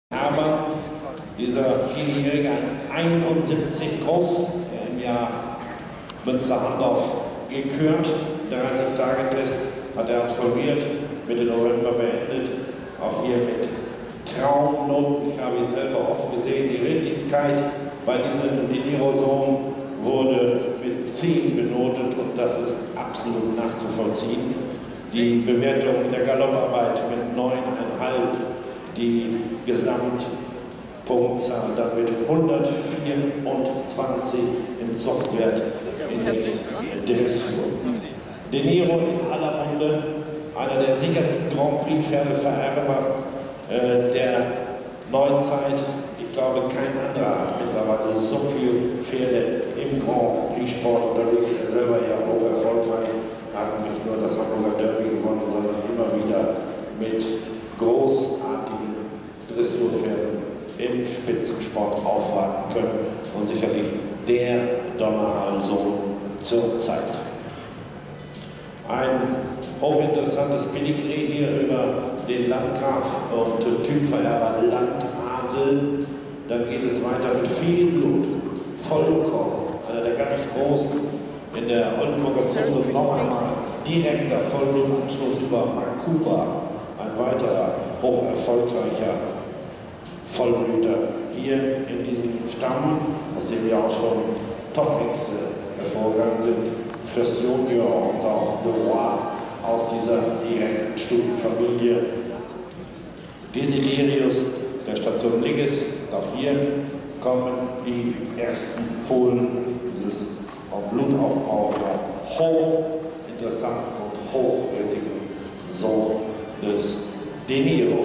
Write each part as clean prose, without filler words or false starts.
Aber dieser Vierjährige 1,71 groß, der im Jahr Münster-Handorf gekürt, 30-Tage-Test hat er absolviert, Mitte November beendet, auch hier mit Traumnoten. Ich habe ihn selber oft gesehen. Die Redlichkeit bei diesem Dinero-Sohn wurde mit 10 benotet und das ist absolut nachzuvollziehen. Die Bewertung in der Galopparbeit mit 9,5, die Gesamtpunktzahl dann mit 124 im Zuchtwertindex Dressur. Dinero in aller Munde, einer der sichersten Grand Prix Pferdevererber der Neuzeit. Ich glaube, kein anderer hat mittlerweile so viele Pferde im Grand Prix Sport unterwegs. Er selber ja auch erfolgreich, hat nicht nur das Hamburger Derby gewonnen, sondern immer wieder mit großartigen Dressurpferden im Spitzensport aufwarten können und sicherlich der Donnerhall-Sohn zur Zeit. Ein hochinteressantes Pedigree hier über den Landgraf und Typvererber Landadel. Dann geht es weiter mit viel Blut, Vollkorn, einer der ganz großen in der Oldenburger Zucht und noch einmal direkter Vollblutanschluss über Makuba, ein weiterer hoch erfolgreicher Vollblüter hier in diesem Stamm, aus dem ja auch schon Top-Ängste hervorgegangen sind. Fürst Junior und auch The Roi aus dieser direkten Stubenfamilie. Desiderius der Station Ligges, auch hier kommen die ersten Fohlen dieses vom Blutaufbau her hochinteressanten und hochwertigen Sohn des Dinero.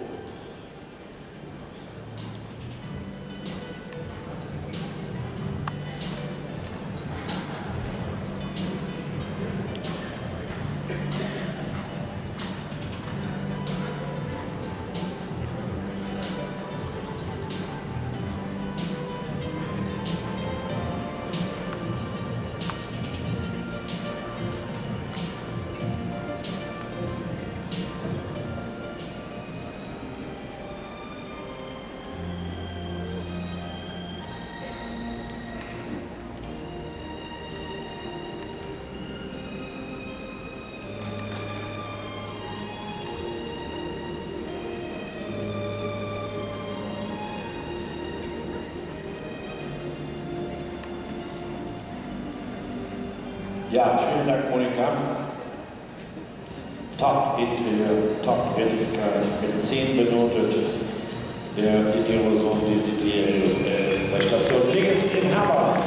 Ja, vielen Dank, Monika. Top-Interieur, Top-Wertigkeit, mit 10 benotet. Der Dinero-Sohn Desiderius der Station Ligges in Hamburg.